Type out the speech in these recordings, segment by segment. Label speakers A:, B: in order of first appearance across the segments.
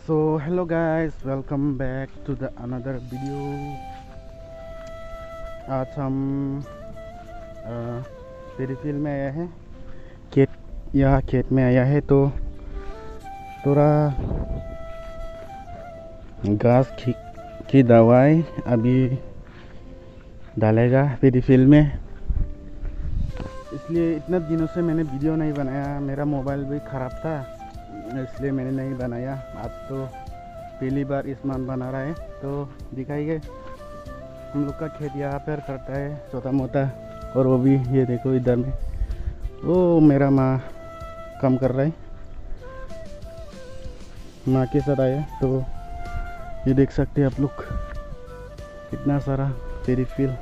A: So hello guys, welcome back to the another video. आज हम peri field में आया है, खेत में आया है। तो थोड़ा घास की दवाई अभी डालेगा पेरी फील्ड में। इसलिए इतने दिनों से मैंने वीडियो नहीं बनाया, मेरा मोबाइल भी ख़राब था, इसलिए मैंने नहीं बनाया। आज तो पहली बार इस मंथ बना रहा है, तो दिखाइए। हम लोग का खेत यहाँ पर करता है छोटा मोटा, और वो भी ये देखो इधर में वो मेरा माँ काम कर रहा है, माँ के साथ आया। तो ये देख सकते हैं आप लोग, कितना सारा पेरी फील्ड।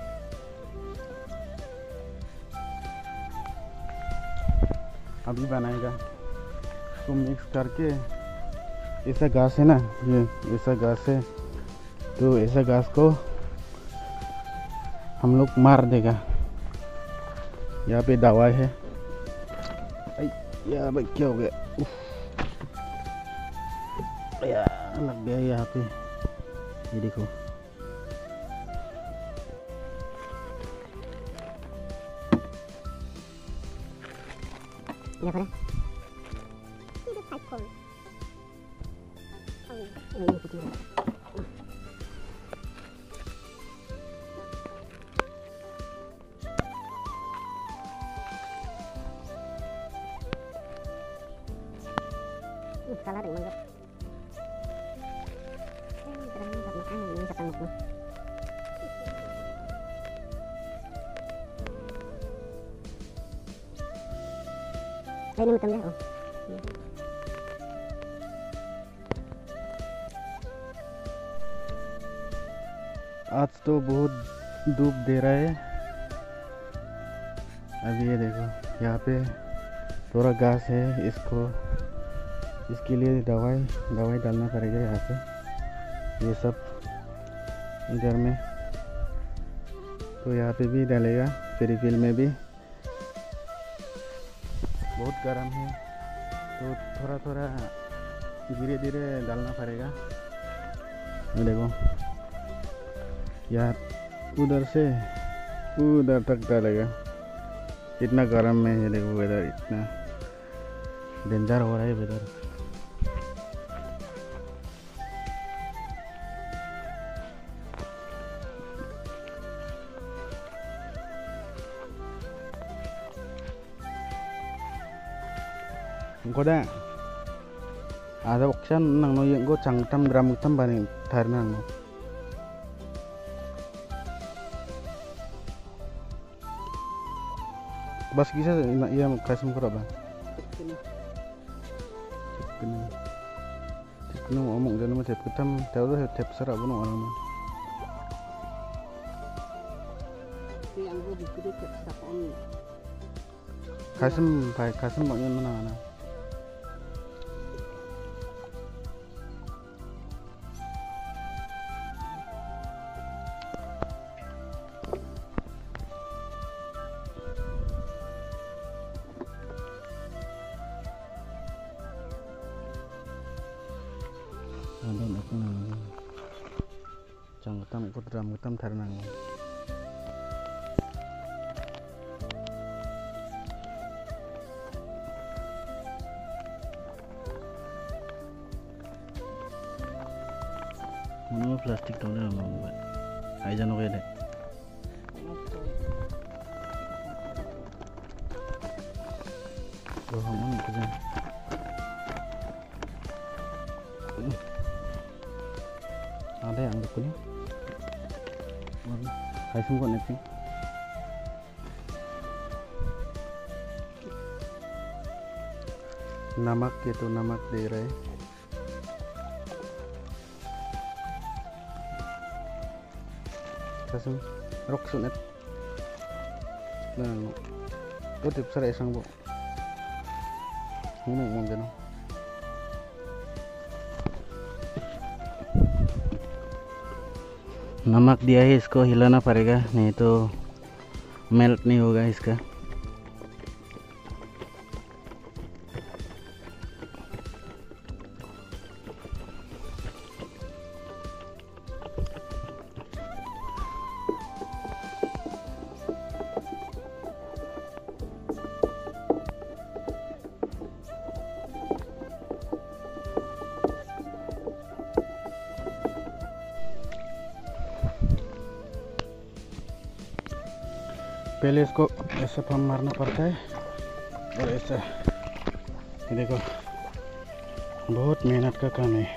A: अभी बनाएगा, इसको मिक्स करके। ऐसा घास है ना, ये ऐसा घास है, तो ऐसा घास को हम लोग मार देगा। यहाँ पे दवाई है। यार भाई क्या हो गया, यार लग गया यहाँ पे, ये देखो।
B: Salah dengan manggap. Terang manggap makan ini satang mo. Ay naman tamya oh.
A: आज तो बहुत धूप दे रहा है। अभी ये देखो, यहाँ पे थोड़ा घास है, इसके लिए दवाई डालना पड़ेगा यहाँ पे। ये सब इधर में, तो यहाँ पे भी डालेगा, पेरी फील्ड में भी। बहुत गर्म है, तो थोड़ा थोड़ा धीरे धीरे डालना पड़ेगा। ये देखो, यार उधर से उधर तक डालेगा। इतना गर्म में, ये देखो वेदर इतना डेंजर हो रहा है weather. Goda ada option nang no yang go cangtam gram utam bani thar nang no. Bas kisah iya kasih muka apa? Cekno ngomong dan macam kutam tahu dah tep serap bunuh orang mah.
B: Yang gue dikit tep serap on.
A: Kasem banyak mana. Ada apa nang? Cangkutam ikut dram thar nang. Mana plastik tahu dah mau buat. Ayo jangan oke deh. Doang mana kerja. Ada yang begini. Hai semua nanti. नमक के तो नमक दे रहे। Kasih rok sunet. Nah, itu tip serai sang bu. Ngomong gano. नमक दिया है, इसको हिलाना पड़ेगा, नहीं तो मेल्ट नहीं होगा इसका। पहले इसको ऐसा पंप मारना पड़ता है और ऐसा, ये देखो बहुत मेहनत का काम है।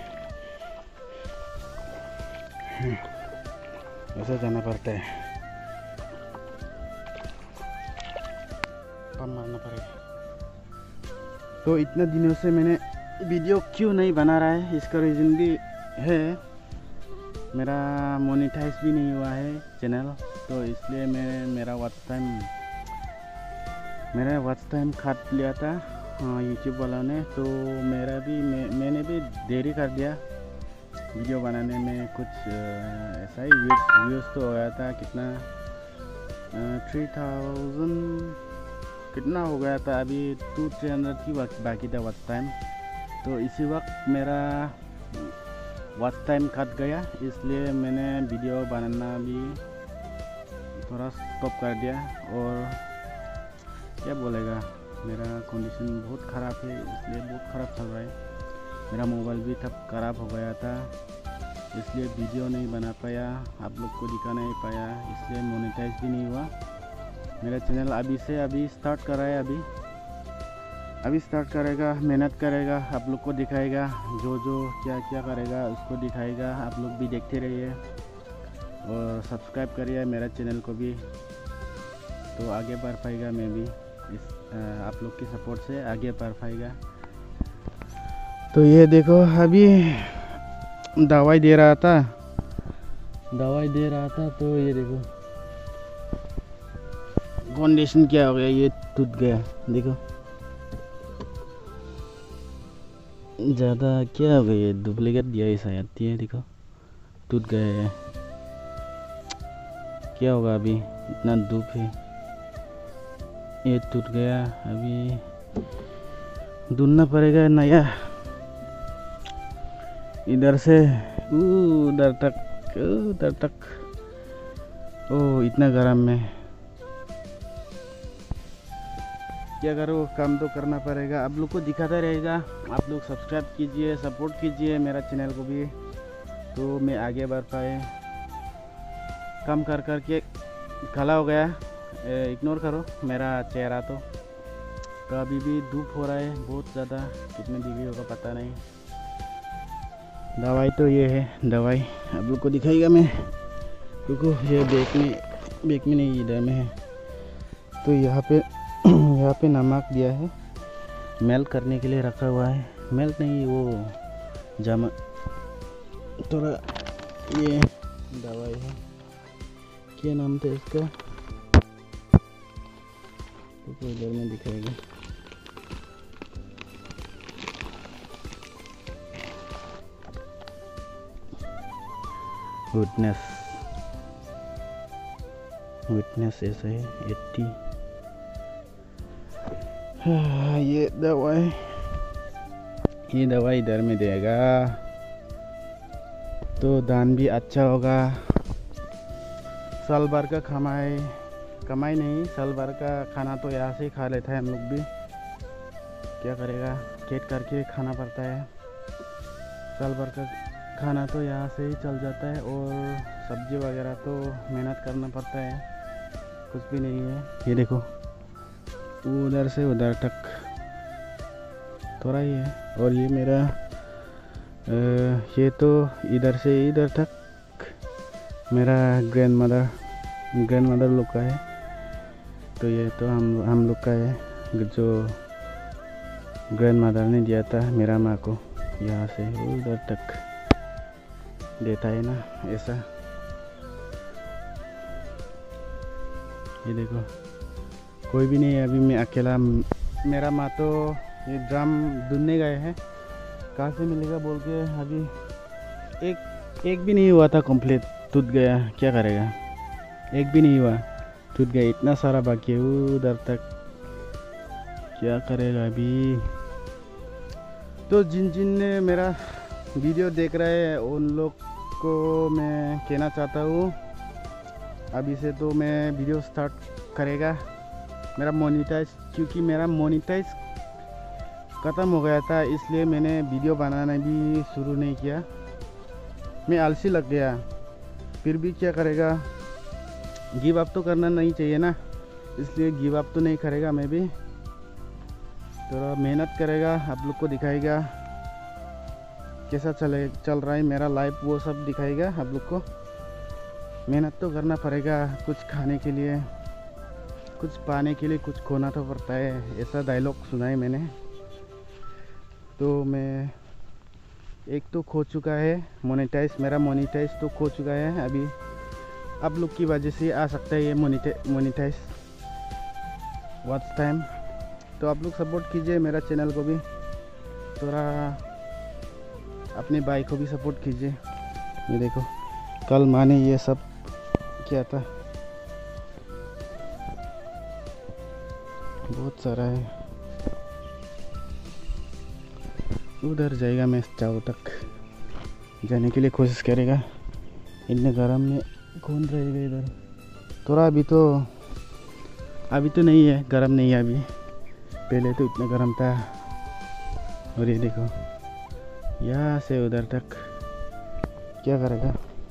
A: ऐसा जाना पड़ता है, पंप मारना पड़ेगा। तो इतने दिनों से मैंने वीडियो क्यों नहीं बना रहा है, इसका रीज़न भी है, मेरा मोनेटाइज भी नहीं हुआ है चैनल, तो इसलिए मेरा वॉच टाइम काट लिया था यूट्यूब वालों ने। तो मैंने भी देरी कर दिया वीडियो बनाने में, कुछ ऐसा ही व्यूज़ तो होया था, कितना 3000 कितना हो गया था, अभी 200-300 की बाकी था वॉच टाइम। तो इसी वक्त मेरा वॉच टाइम कट गया, इसलिए मैंने वीडियो बनाना भी थोड़ा स्टॉप कर दिया। और क्या बोलेगा, मेरा कंडीशन बहुत ख़राब है, इसलिए बहुत ख़राब चल रहा है। मेरा मोबाइल भी तब ख़राब हो गया था, इसलिए वीडियो नहीं बना पाया, आप लोग को दिखा नहीं पाया, इसलिए मोनेटाइज भी नहीं हुआ। मेरा चैनल अभी स्टार्ट कर रहा है, अभी स्टार्ट करेगा, मेहनत करेगा, आप लोग को दिखाएगा, जो क्या क्या करेगा उसको दिखाएगा। आप लोग भी देखते रहिए और सब्सक्राइब करिए मेरा चैनल को भी, तो आगे बढ़ पाएगा। मैं भी आप लोग की सपोर्ट से आगे बढ़ पाएगा। तो ये देखो अभी दवाई दे रहा था, तो ये देखो कंडीशन क्या हो गया, ये टूट गया, देखो ज़्यादा क्या हो गया, ये डुप्लीकेट दिया है शायद, ये देखो टूट गया है। क्या होगा अभी, इतना धूप है, ये टूट गया, अभी ढूंढना पड़ेगा नया, इधर से उधर तक। ओ इतना गर्म में क्या करो, काम तो करना पड़ेगा, आप लोग को दिखाता रहेगा। आप लोग सब्सक्राइब कीजिए, सपोर्ट कीजिए मेरा चैनल को भी, तो मैं आगे बढ़ पाए। काम कर के काला हो गया, इग्नोर करो मेरा चेहरा। तो अभी भी धूप हो रहा है बहुत ज़्यादा, कितने डिग्री होगा पता नहीं। दवाई तो ये है, दवाई आप लोग को दिखाएगा मैं, क्योंकि ये बैग में नहीं, इधर में है। तो यहाँ पे नमक दिया है, मेल्ट करने के लिए रखा हुआ है, मेल्ट नहीं वो जमा, थोड़ा ये दवाई है, क्या नाम था इसका, तो इधर में दिखाएगा। विटनेस ऐसा है 80। ये दवाई इधर में देगा, तो दान भी अच्छा होगा। साल भर का कमाई नहीं, साल भर का खाना तो यहाँ से ही खा लेता है हम लोग भी, क्या करेगा, खेत करके खाना पड़ता है। साल भर का खाना तो यहाँ से ही चल जाता है, और सब्जी वगैरह तो मेहनत करना पड़ता है, कुछ भी नहीं है। ये देखो उधर से उधर तक थोड़ा ही है, और ये मेरा ये तो इधर से इधर तक मेरा ग्रैंड मदर लोग का है। तो ये तो हम लोग का है, जो ग्रैंड मदर ने दिया था मेरा माँ को, यहाँ से उधर तक देता है ना ऐसा। ये देखो कोई भी नहीं है, अभी मैं अकेला, मेरा माँ तो ये ड्रम ढूंढने गए हैं, कहाँ से मिलेगा बोल के, अभी एक भी नहीं हुआ था कंप्लीट, टूट गया, क्या करेगा, एक भी नहीं हुआ, टूट गया, इतना सारा बाकी है उधर तक, क्या करेगा अभी। तो जिन ने मेरा वीडियो देख रहे हैं उन लोग को मैं कहना चाहता हूँ, अभी से तो मैं वीडियो स्टार्ट करेगा मेरा मोनेटाइज, क्योंकि मेरा मोनेटाइज ख़त्म हो गया था, इसलिए मैंने वीडियो बनाना भी शुरू नहीं किया। मैं आलसी लग गया, फिर भी क्या करेगा, गिव अप तो करना नहीं चाहिए ना, इसलिए गिव अप तो नहीं करेगा। मैं भी थोड़ा मेहनत करेगा, आप लोग को दिखाएगा कैसा चल रहा है मेरा लाइफ, वो सब दिखाएगा आप लोग को। मेहनत तो करना पड़ेगा, कुछ खाने के लिए, कुछ पाने के लिए कुछ खोना तो पड़ता है, ऐसा डायलॉग सुना है मैंने। तो मैं एक तो खो चुका है मेरा मोनेटाइज तो खो चुका है। अभी आप लोग की वजह से आ सकता है ये मोनेटाइज व्हाट्स टाइम। तो आप लोग सपोर्ट कीजिए मेरा चैनल को भी, थोड़ा अपने भाई को भी सपोर्ट कीजिए। ये देखो कल माँ ने ये सब किया था, बहुत सारा है। उधर जाएगा, मैं चाव तक जाने के लिए कोशिश करेगा। इतने गर्म में कौन रहेगा इधर। थोड़ा अभी तो नहीं है, गर्म नहीं है अभी, पहले तो इतना गर्म था। और ये देखो यहाँ से उधर तक क्या करेगा,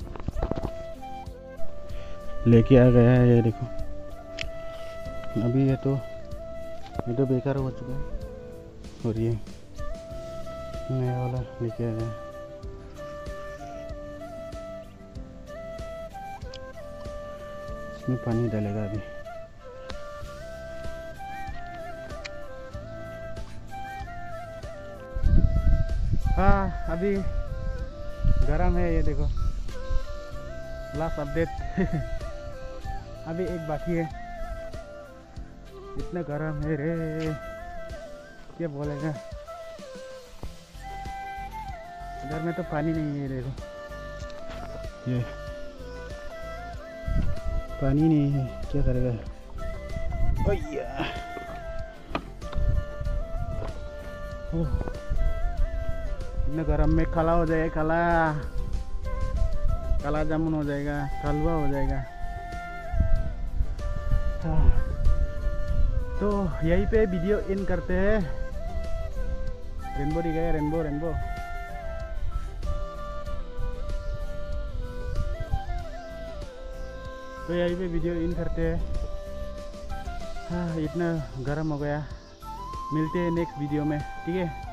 A: लेके आ गया है। ये देखो अभी ये तो बेकार हो चुका है। और ये नया वाला लेके आ गया। इसमें पानी डालेगा अभी। हाँ अभी गरम है, ये देखो लास्ट अपडेट अभी एक बाकी है। इतना गरम है रे, क्या बोलेगा। इधर में तो पानी नहीं है, देखो ये पानी नहीं है, क्या करेगा। इतना गरम में काला हो जाएगा, काला जामुन हो जाएगा, हलवा हो जाएगा। तो यहीं पे वीडियो इन करते हैं। रेनबो दिख गया, रेनबो। तो यहीं पे वीडियो इन करते हैं। हाँ इतना गर्म हो गया, मिलते हैं नेक्स्ट वीडियो में, ठीक है।